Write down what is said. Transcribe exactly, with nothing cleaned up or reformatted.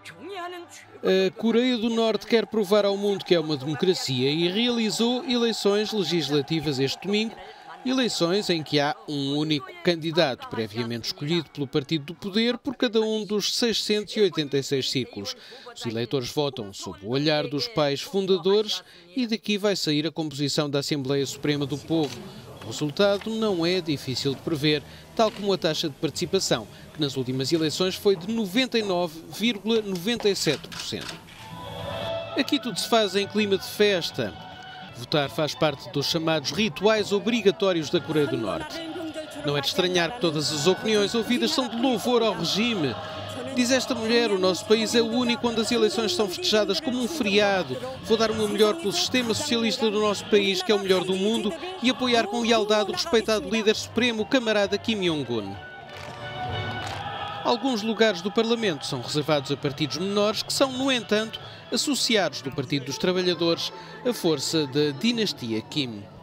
A Coreia do Norte quer provar ao mundo que é uma democracia e realizou eleições legislativas este domingo, eleições em que há um único candidato, previamente escolhido pelo Partido do Poder por cada um dos seiscentos e oitenta e seis círculos. Os eleitores votam sob o olhar dos pais fundadores e daqui vai sair a composição da Assembleia Suprema do Povo. O resultado não é difícil de prever, tal como a taxa de participação, que nas últimas eleições foi de noventa e nove vírgula noventa e sete por cento. Aqui tudo se faz em clima de festa. Votar faz parte dos chamados rituais obrigatórios da Coreia do Norte. Não é de estranhar que todas as opiniões ouvidas são de louvor ao regime. Diz esta mulher, o nosso país é o único onde as eleições são festejadas como um feriado. Vou dar o meu melhor pelo sistema socialista do nosso país, que é o melhor do mundo, e apoiar com lealdade o respeitado líder supremo, o camarada Kim Jong-un. Alguns lugares do Parlamento são reservados a partidos menores que são, no entanto, associados do Partido dos Trabalhadores, a força da dinastia Kim.